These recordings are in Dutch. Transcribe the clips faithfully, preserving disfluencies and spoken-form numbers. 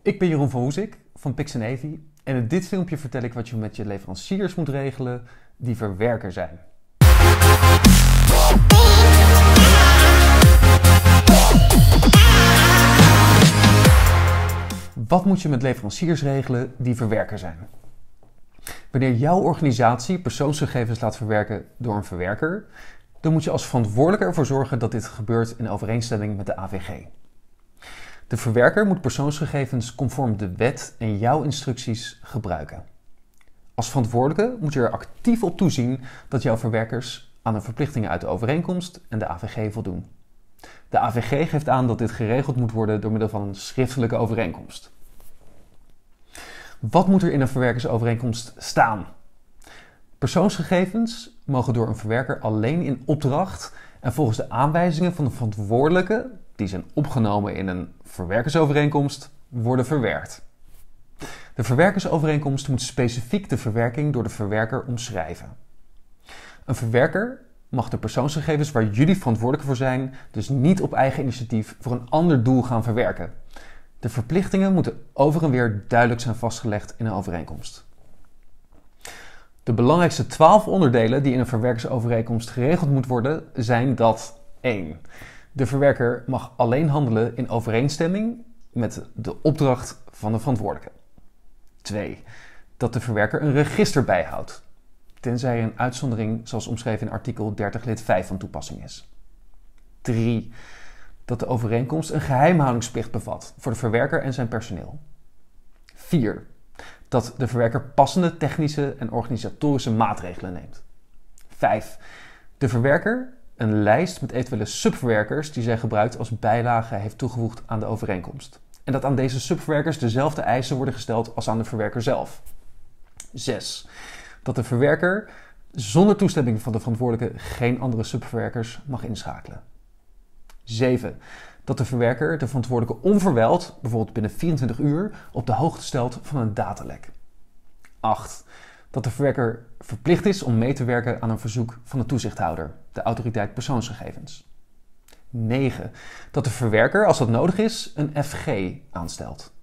Ik ben Jeroen van Hoesik van Pixanevi en in dit filmpje vertel ik wat je met je leveranciers moet regelen die verwerker zijn. Wat moet je met leveranciers regelen die verwerker zijn? Wanneer jouw organisatie persoonsgegevens laat verwerken door een verwerker, dan moet je als verantwoordelijke ervoor zorgen dat dit gebeurt in overeenstemming met de A V G. De verwerker moet persoonsgegevens conform de wet en jouw instructies gebruiken. Als verantwoordelijke moet je er actief op toezien dat jouw verwerkers aan de verplichtingen uit de overeenkomst en de A V G voldoen. De A V G geeft aan dat dit geregeld moet worden door middel van een schriftelijke overeenkomst. Wat moet er in een verwerkersovereenkomst staan? Persoonsgegevens mogen door een verwerker alleen in opdracht en volgens de aanwijzingen van de verantwoordelijke, die zijn opgenomen in een verwerkersovereenkomst, worden verwerkt. De verwerkersovereenkomst moet specifiek de verwerking door de verwerker omschrijven. Een verwerker mag de persoonsgegevens waar jullie verantwoordelijk voor zijn dus niet op eigen initiatief voor een ander doel gaan verwerken. De verplichtingen moeten over en weer duidelijk zijn vastgelegd in een overeenkomst. De belangrijkste twaalf onderdelen die in een verwerkersovereenkomst geregeld moeten worden zijn dat één. De verwerker mag alleen handelen in overeenstemming met de opdracht van de verantwoordelijke. twee. Dat de verwerker een register bijhoudt, tenzij een uitzondering zoals omschreven in artikel dertig lid vijf van toepassing is. drie. Dat de overeenkomst een geheimhoudingsplicht bevat voor de verwerker en zijn personeel. vier. Dat de verwerker passende technische en organisatorische maatregelen neemt. vijf. De verwerker een lijst met eventuele subverwerkers die zij gebruikt als bijlage heeft toegevoegd aan de overeenkomst. En dat aan deze subverwerkers dezelfde eisen worden gesteld als aan de verwerker zelf. zes. Dat de verwerker zonder toestemming van de verantwoordelijke geen andere subverwerkers mag inschakelen. zeven. Dat de verwerker de verantwoordelijke onverwijld, bijvoorbeeld binnen vierentwintig uur, op de hoogte stelt van een datalek. acht. Dat de verwerker verplicht is om mee te werken aan een verzoek van de toezichthouder, de autoriteit persoonsgegevens. negen. Dat de verwerker, als dat nodig is, een F G aanstelt.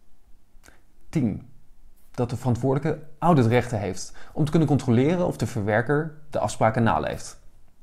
tien. Dat de verantwoordelijke auditrechten heeft om te kunnen controleren of de verwerker de afspraken naleeft.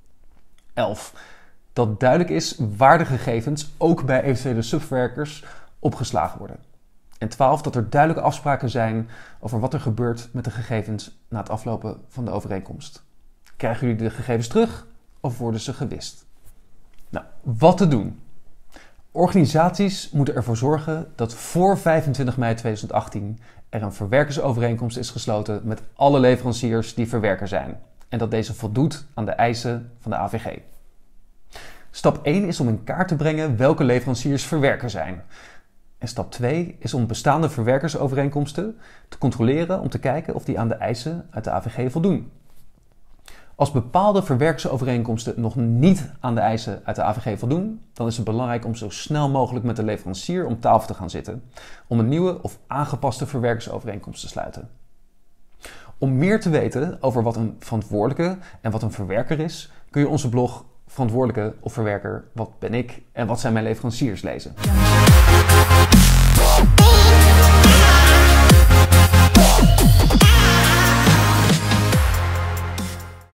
elf. Dat duidelijk is waar de gegevens ook bij eventuele subverwerkers opgeslagen worden. En twaalf. Dat er duidelijke afspraken zijn over wat er gebeurt met de gegevens na het aflopen van de overeenkomst. Krijgen jullie de gegevens terug of worden ze gewist? Nou, wat te doen? Organisaties moeten ervoor zorgen dat voor vijfentwintig mei tweeduizend achttien er een verwerkersovereenkomst is gesloten met alle leveranciers die verwerker zijn. En dat deze voldoet aan de eisen van de A V G. Stap één is om in kaart te brengen welke leveranciers verwerker zijn. En stap twee is om bestaande verwerkersovereenkomsten te controleren om te kijken of die aan de eisen uit de A V G voldoen. Als bepaalde verwerkersovereenkomsten nog niet aan de eisen uit de A V G voldoen, dan is het belangrijk om zo snel mogelijk met de leverancier om tafel te gaan zitten om een nieuwe of aangepaste verwerkersovereenkomst te sluiten. Om meer te weten over wat een verantwoordelijke en wat een verwerker is, kun je onze blog Verantwoordelijke of verwerker, wat ben ik en wat zijn mijn leveranciers lezen.